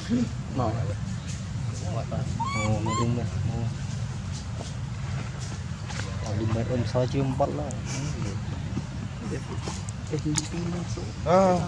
Mau. Oh, mendung dah. Oh, di bawah om sao cium pot lah. Ah.